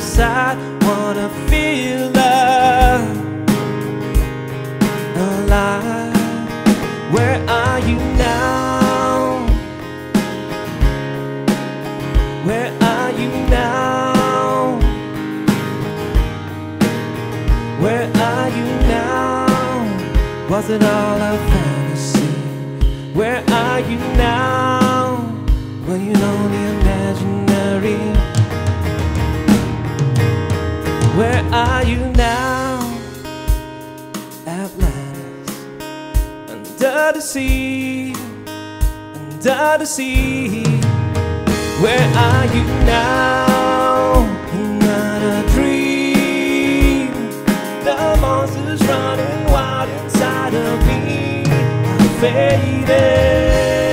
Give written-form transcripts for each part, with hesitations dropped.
side, wanna feel love alive. Where are you now? Where are you now? Where are you now? Was it all a fantasy? Where are you now? Were you only imaginary? Where are you now? Atlantis, under the sea, under the sea. Where are you now? Not a dream. The monsters running wild inside of me. I faded.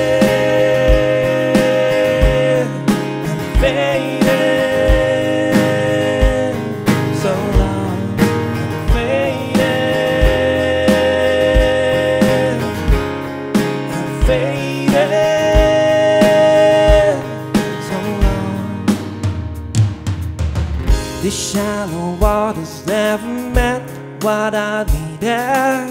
These shallow waters never meant what I needed.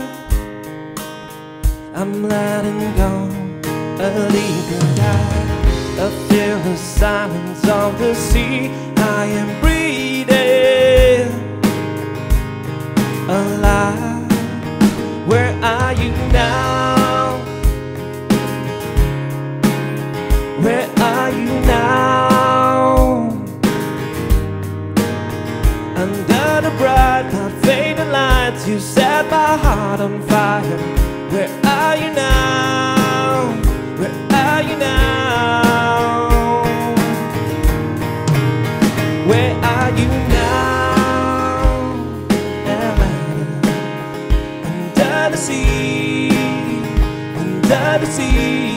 I'm letting go, a leaving dive. I feel the silence of the sea. I am breathing alive. Where are you now? Where are you now? Under the bright, not fading lights, you set my heart on fire. Where are you now? Where are you now? Where are you now? Atlanta, under the sea, under the sea.